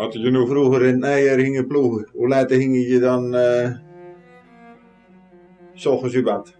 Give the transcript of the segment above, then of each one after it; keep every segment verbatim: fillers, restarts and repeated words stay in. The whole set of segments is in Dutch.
Als je nu vroeger in het najaar ging ploegen, hoe laat ging je dan uh, 's ochtends uit bed?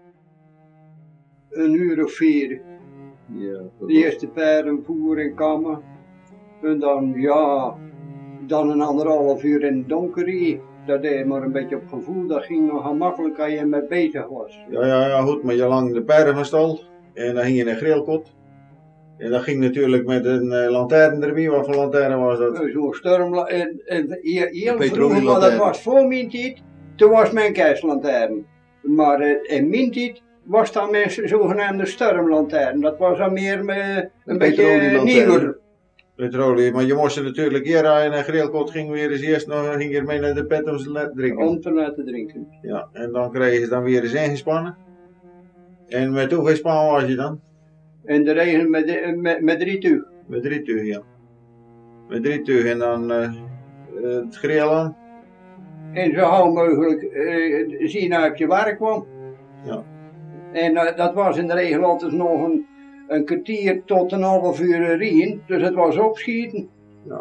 Een uur of vier. Ja, de eerste paarden voeren en kammen. En dan, ja, dan een anderhalf uur in het donker. Dat deed je maar een beetje op gevoel. Dat ging nog gemakkelijk als je mee bezig was. Ja, ja, ja, goed, maar je lang de paarden van stal. En dan ging je in een grillkot. En dat ging natuurlijk met een uh, lantaarn erbij. Wat voor lantaarn was dat? Zo'n storm. En, en heel, heel vroeger, maar dat was voor mijn tijd. Toen was mijn kerstlantaarn. Maar uh, in mijn tijd was dat mijn zogenaamde stormlantaarn. Dat was dan meer uh, een, een beetje nieuwer. Petrolie, maar je moest er natuurlijk hier in een grillkot ging weer eens eerst nog ging je mee naar de pet om te laten drinken. Om te laten drinken. Ja, en dan kreeg je dan weer eens ingespannen. En met hoeveel span was je dan? In de regen met, de, met, met drie tuig. Met drie tuig, ja. Met drie tuig en dan uh, het grill aan. En zo gauw mogelijk uh, zien uit je werk kwam. Ja. En uh, dat was in de regel altijd nog een, een kwartier tot een half uur rien, dus het was opschieten. Ja.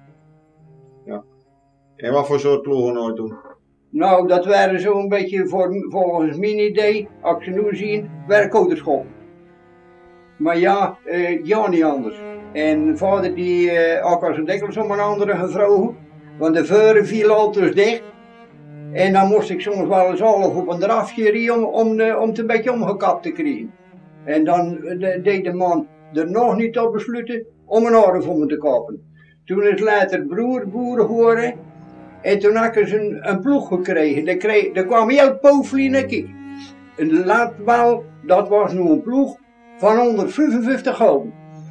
Ja. En wat voor soort ploegen nou toen? Nou, dat waren zo'n beetje voor, volgens mijn idee, als ik nu zie, werkouderschap. Maar ja, uh, ja niet anders. En vader die, uh, ook was het dikwijls om een andere gevraagd, want de veuren viel altijd dicht. En dan moest ik soms wel eens half op een drafje rijden om, om, de, om het een beetje omgekapt te krijgen. En dan de, deed de man er nog niet op besluiten om een orde voor me te kopen. Toen is later broer boeren geworden. En toen had ik een, een ploeg gekregen. Er, kreeg, er kwam heel pooflie naar kijk. En laat wel, dat was nu een ploeg van honderdvijfenvijftig gulden.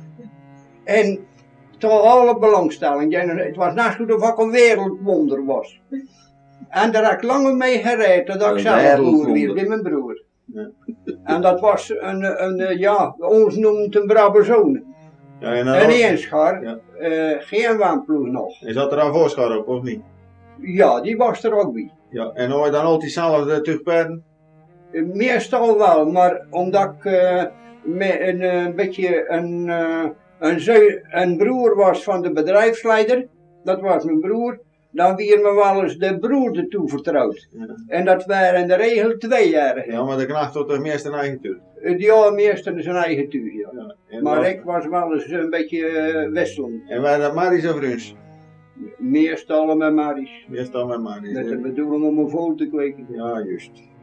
En toch alle belangstelling. Het was net alsof ik een wereldwonder was. En daar heb ik lang mee gereden, dat ik zelf boer weer bij mijn broer. Ja. En dat was een, een, ja, ons noemt een Brabazone. Ja, en een eenschar, ja. uh, geen waanploeg nog. Is dat er aan voorschar op, of niet? Ja, die was er ook bij. Ja, en hoor je dan altijd zelf uh, terugpaarden? Uh, meestal wel, maar omdat ik uh, met een uh, beetje een, uh, een, zeu, een broer was van de bedrijfsleider, dat was mijn broer. Dan werd me wel eens de broer ertoe vertrouwd. Ja. En dat waren in de regel twee jaar. Ja, maar de knacht tot de meeste eigen tuur. Ja, meestal zijn eigen tuur, ja. Ja maar wat... ik was wel eens een beetje uh, wisselend. En waren dat Maries of Runs? Meestal met Maries. Meestal met Maries. Met de bedoeling om een vol te kweken. Ja, juist.